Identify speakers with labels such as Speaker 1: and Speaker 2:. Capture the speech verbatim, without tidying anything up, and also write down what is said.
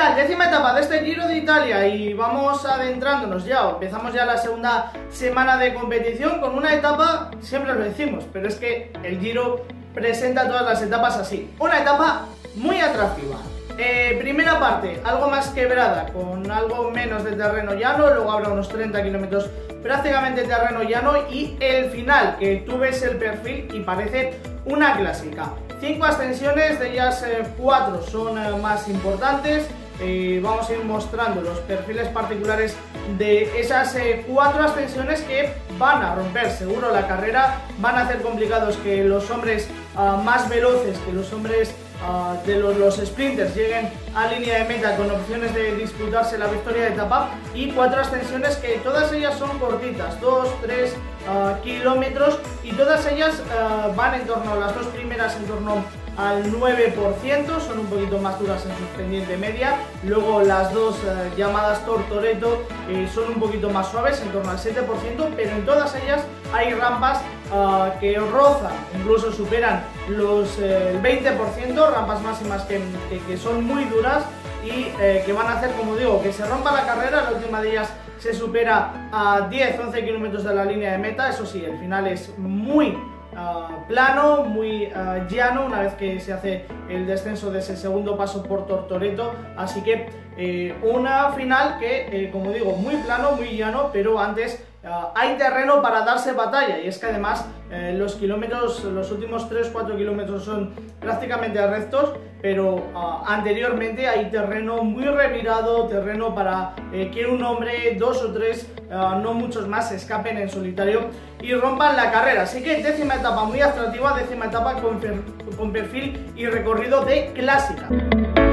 Speaker 1: tal? Décima etapa de este Giro de Italia y vamos adentrándonos ya, empezamos ya la segunda semana de competición con una etapa, siempre lo decimos, pero es que el Giro presenta todas las etapas así, una etapa muy atractiva. Eh, primera parte, algo más quebrada, con algo menos de terreno llano, luego habrá unos treinta kilómetros prácticamente terreno llano y el final, que tú ves el perfil y parece una clásica. Cinco ascensiones, de ellas eh, cuatro son eh, más importantes. Eh, vamos a ir mostrando los perfiles particulares de esas eh, cuatro ascensiones que van a romper seguro la carrera, van a hacer complicados que los hombres uh, más veloces, que los hombres uh, de los, los sprinters lleguen a línea de meta con opciones de disputarse la victoria de etapa, y cuatro ascensiones que todas ellas son cortitas, dos, tres uh, kilómetros, y todas ellas uh, van en torno, las dos primeras en torno al nueve por ciento, son un poquito más duras en su pendiente media, luego las dos eh, llamadas Tortoreto eh, son un poquito más suaves, en torno al siete por ciento, pero en todas ellas hay rampas uh, que rozan, incluso superan los eh, el veinte por ciento, rampas máximas que, que, que son muy duras y eh, que van a hacer, como digo, que se rompa la carrera. La última de ellas se supera a diez a once kilómetros de la línea de meta, eso sí, el final es muy Uh, plano, muy uh, llano una vez que se hace el descenso de ese segundo paso por Tortoreto, así que eh, una final que, eh, como digo, muy plano, muy llano, pero antes uh, hay terreno para darse batalla, y es que además eh, los kilómetros, los últimos tres cuatro kilómetros son prácticamente rectos, pero uh, anteriormente hay terreno muy revirado, terreno para eh, que un hombre, dos o tres, uh, no muchos más, se escapen en solitario y rompan la carrera. Así que décima etapa muy atractiva, décima etapa con, con perfil y recorrido de clásica.